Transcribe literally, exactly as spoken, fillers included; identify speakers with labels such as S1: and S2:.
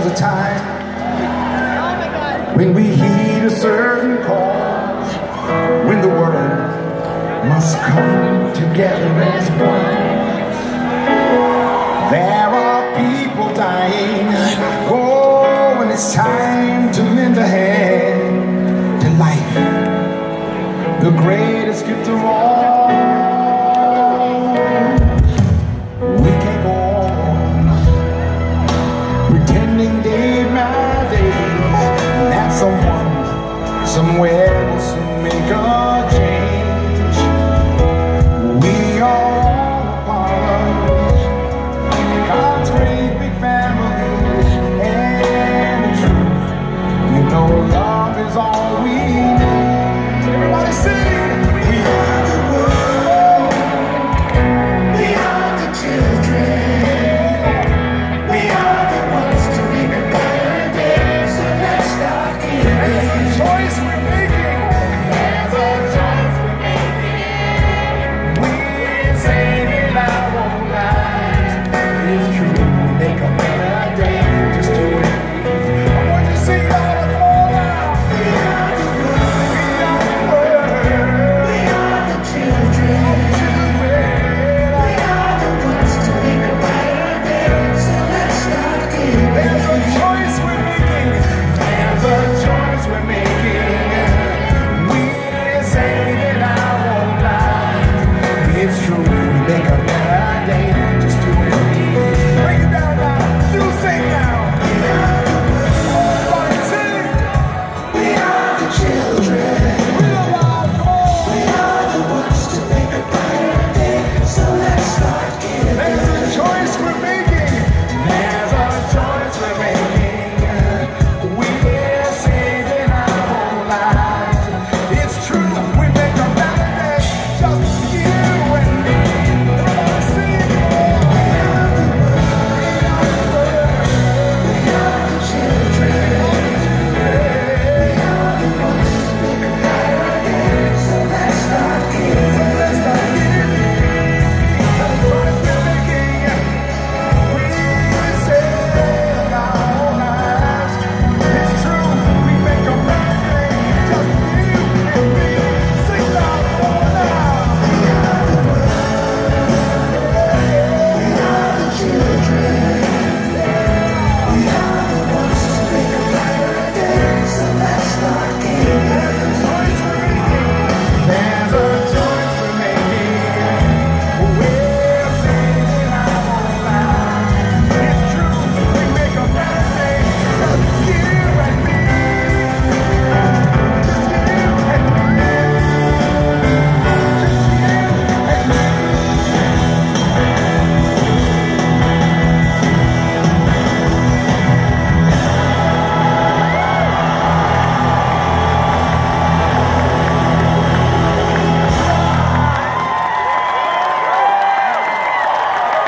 S1: comes a time when we heed a certain call, when the world must come together as one. There are people dying. Oh, when it's time to lend a hand to life, the greatest gift of all. We can't go on pretending day by day that someone somewhere